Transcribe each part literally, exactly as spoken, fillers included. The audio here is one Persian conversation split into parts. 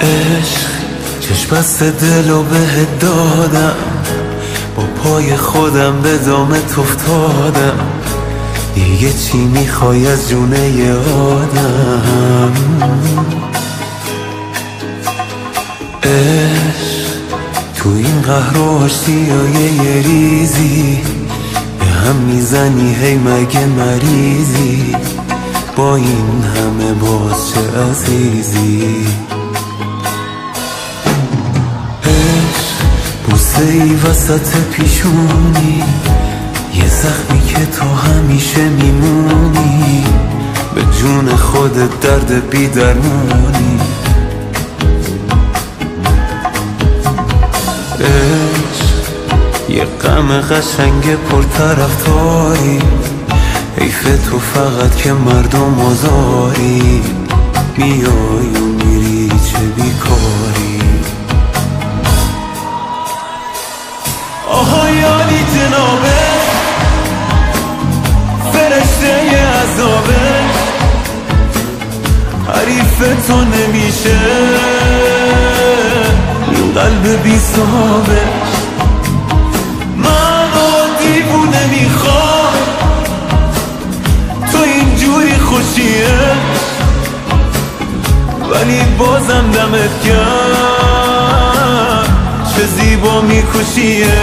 عشق چشم بست دلو بهت دادم، با پای خودم به دامت افتادم. دیگه چی میخوای از جونه ی آدم؟ عشق تو این قهر و آشتیای یه ریزی به هم میزنی، هی مگه مریضی؟ با این همه باز چه عزیزی؟ بوسه ای وسط پیشونی، یه زخمی که تو همیشه میمونی، به جون خودت درد بی درمونی. عشق یه غم قشنگ پرطرفداری، حیف تو فقط که مردم آزاری، میای و میری چه بیکاری. آهای عالی جنابه، فرشته عذابه، حریف تو نمیشه این قلب بی صحابه. منو دیوونه میخوام، تو اینجوری خوشیه، ولی بازم دمت گرم، چه زیبا میکشیه.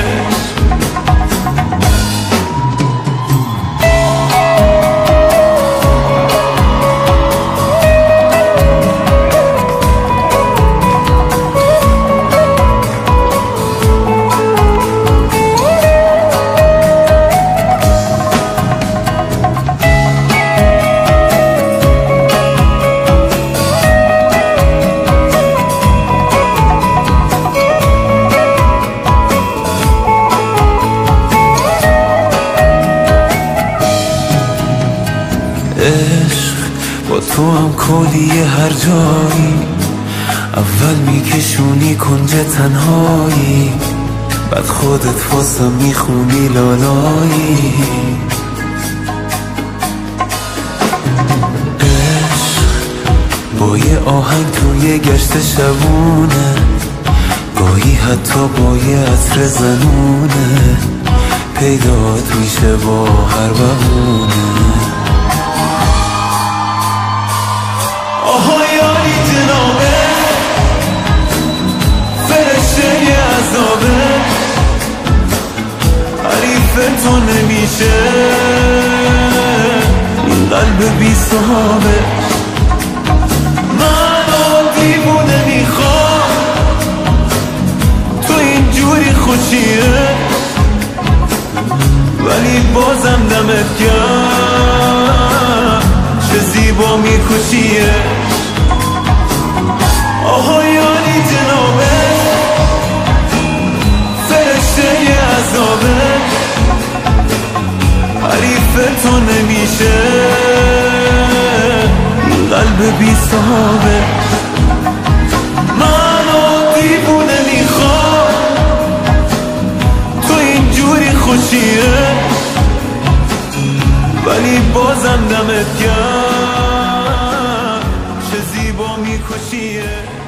عشق با تو هم کلیه هر جایی، اول میکشونی کنج تنهایی، بعد خودت واسم میخونی لالایی. عشق با یه آهنگ توی گشت شبونه، گاهی حتی با یه عطر زنونه، پیدات میشه با هر بهونه. آهای عالی جنابه، فرشته عذابه، حریف تو نمیشه این قلب بی صحابه. منو دیوونه میخوام، تو اینجوری خوشیه، ولی بازم دمت گرم، چه زیبا میکشیه. آهای عالی جنابه، فرشته عذابه، حریف تو نمیشه این قلب بی صحابه. منو دیوونه میخوام، تو اینجوری خوشیه، ولی بازم دمت گرم، چه زیبا میکشیه.